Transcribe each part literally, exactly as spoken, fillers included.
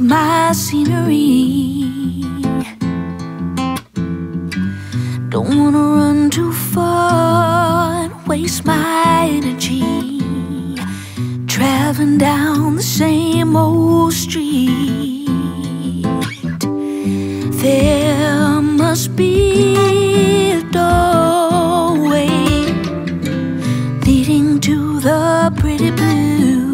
my scenery. Don't wanna run too far and waste my energy traveling down the same old street. There must be a doorway leading to the pretty blue.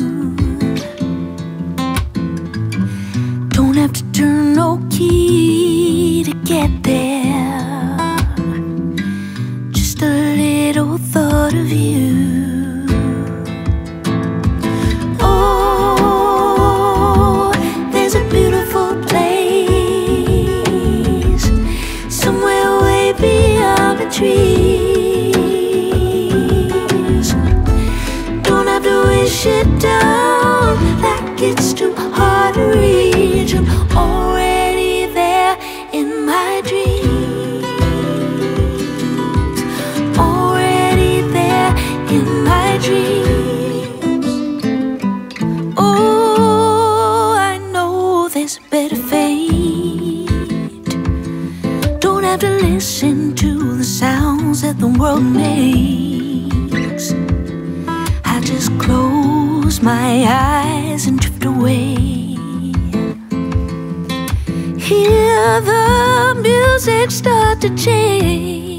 Don't have to turn no key to get there, just a little thought of you. Oh, there's a beautiful place somewhere way beyond the trees. Don't have to wish it down like it's too hard to reach. I'm already there in my dreams, already there in my dreams. Oh, I know there's a better fate. Don't have to listen to the sounds that the world makes. I just close my eyes and drift away. Hear the music start to change.